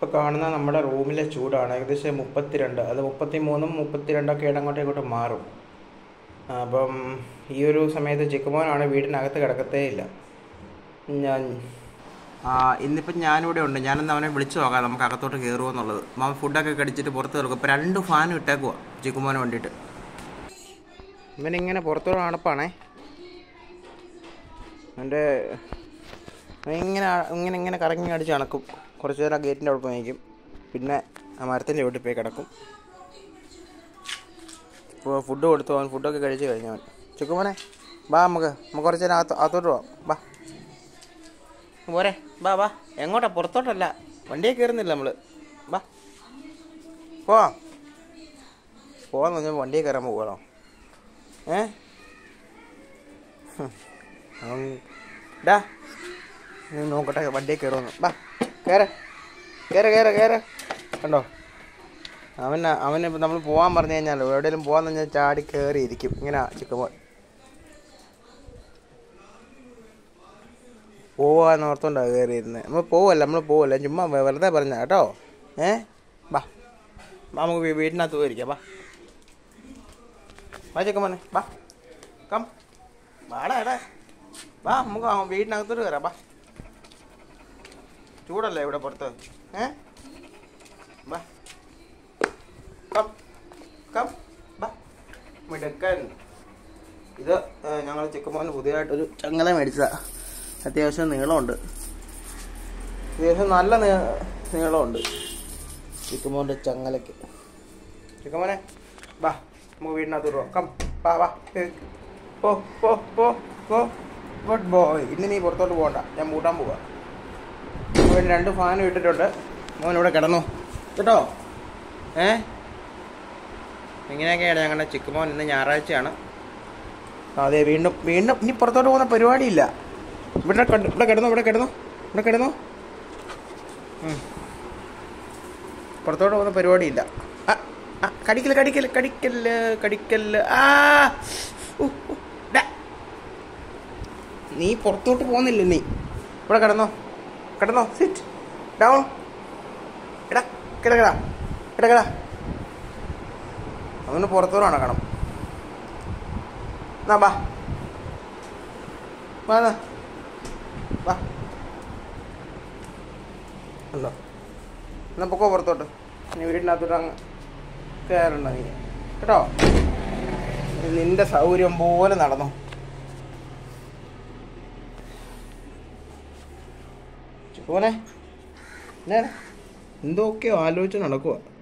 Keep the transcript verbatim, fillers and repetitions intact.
ഇപ്പോൾ കാണുന്ന നമ്മുടെ റൂമിലെ ചൂടാണ് ഏകദേശം മുപ്പത്തിരണ്ട്. അത് മുപ്പത്തി മൂന്നും മുപ്പത്തിരണ്ടൊക്കെ അങ്ങോട്ടും ഇങ്ങോട്ടും മാറും. അപ്പം ഈ ഒരു സമയത്ത് ചിക്കുമോനാണ് വീടിനകത്ത് കിടക്കത്തേ ഇല്ല. ഞാൻ ഇന്നിപ്പം ഞാനിവിടെ ഉണ്ട്. ഞാനൊന്ന് അവനെ വിളിച്ചു നോക്കാം നമുക്ക് അകത്തോട്ട് കയറുമോ എന്നുള്ളത്. അവൻ ഫുഡൊക്കെ കടിച്ചിട്ട് പുറത്ത് കിടക്കും. ഇപ്പോൾ രണ്ട് ഫാനും ഇട്ടേക്കുവാ ചിക്കുമോന് വേണ്ടിയിട്ട്. ഇവനിങ്ങനെ പുറത്തോട്ട് നടപ്പാണേ. എൻ്റെ ഇങ്ങനെ ഇങ്ങനെ ഇങ്ങനെ കറങ്ങി അടിച്ച് നടക്കും. കുറച്ച് നേരം ആ ഗേറ്റിൻ്റെ അവിടെ പോയി നിൽക്കും. പിന്നെ ആ മരത്തിൻ്റെ വീട്ടിൽ പോയി കിടക്കും. ഇപ്പോൾ ഫുഡ് കൊടുത്തു. അവൻ ഫുഡൊക്കെ കഴിച്ച് കഴിഞ്ഞവൻ. ചിക്കുമോനെ ബാ, നമുക്ക് നമുക്ക് കുറച്ച് നേരം അകത്ത് അകത്തോട്ട് പോവാം. ബാ പോരെ, ബാ ബാ. എങ്ങോട്ടാ? പുറത്തോട്ടല്ല, വണ്ടിയെ കയറുന്നില്ല നമ്മൾ. ബാ പോവാം. പോവാന്ന് പറഞ്ഞാൽ വണ്ടിയെ കയറാൻ പോകണോ? ഏ ഡാ നീ നോക്കട്ടെ വണ്ടിയെ കയറുമെന്ന്. ബാ കയറ കയറ കയറ കയറ കണ്ടോ? അവന് അവന് ഇപ്പം നമ്മൾ പോകാൻ പറഞ്ഞു കഴിഞ്ഞാൽ എവിടെയെങ്കിലും പോകാന്ന് പറഞ്ഞാൽ ചാടി കയറിയിരിക്കും. ഇങ്ങനെ ചിക്കുമോൻ പോവാന്ന് ഓർത്തോണ്ടാണ് കയറിയിരുന്നത്. നമ്മൾ പോവല്ല നമ്മൾ പോവല്ല ചുമ്മാ വെറുതെ പറഞ്ഞ കേട്ടോ. ഏ ബാ നമുക്ക് വീടിനകത്ത് പോയിരിക്കാം. ബാ ബാ ചിക്കുമോനെ ബാ, കം വാടാ എടാ വാ, നമുക്ക് വീടിനകത്തോട്ട് കയറാം. ബാ, ചൂടല്ലേ ഇവിടെ പുറത്ത്. ഏ ബാ കം കം ബാ മിടുക്കൻ. ഇത് ഞങ്ങൾ ചിക്കുമോന് പുതിയതായിട്ടൊരു ചങ്ങല മേടിച്ചതാണ്. അത്യാവശ്യം നീളമുണ്ട്, അത്യാവശ്യം നല്ല നീളമുണ്ട് ചിക്കുമോൻ്റെ ചങ്ങലയ്ക്ക്. ചിക്കുമോനെ ബാ നമുക്ക് വീടിനകത്ത് പോവാം. കം ബാ ബാ പോ പോ പോ പോ. Good boy. ഇന്ന് നീ പുറത്തോട്ട് പോകണ്ട, ഞാൻ മൂട്ടാൻ പോവാ. മോൻ രണ്ട് ഫാനും ഇട്ടിട്ടുണ്ട്. മോൻ ഇവിടെ കിടന്നു കേട്ടോ. ഏ ഇങ്ങനെയൊക്കെയാണ് ഞങ്ങളുടെ ചിക്കുമോൻ. ഇന്ന് ഞായറാഴ്ചയാണ്. അതെ, വീണ്ടും വീണ്ടും ഇനി പുറത്തോട്ട് പോകുന്ന പരിപാടിയില്ല. ഇവിടെ ഇവിടെ കിടന്നു ഇവിടെ കിടന്നു ഇവിടെ കിടന്നു പുറത്തോട്ട് പോകുന്ന പരിപാടിയില്ല. കടിക്കല് കടിക്കല് കടിക്കല് കടിക്കല്. ആ നീ പുറത്തോട്ട് പോകുന്നില്ല. നീ ഇവിടെ കിടന്നോ കിടന്നോ. Sit down. എടാ കിടക്കടാ കിടക്കടാ. അവന് പുറത്തോട്ട് നടക്കണം. എന്നാ ബാ വാ വാ. ഉണ്ടോ? എന്നാൽ പൊക്കോ പുറത്തോട്ട്. നീ വീടിനകത്തോട്ട് അങ്ങ് കയറണ്ട നീ കേട്ടോ. നിന്റെ സൗകര്യം പോലെ നടന്നോ. ചിക്കുമോനെ എന്തൊക്കെയോ ആലോചിച്ച് നടക്കുക.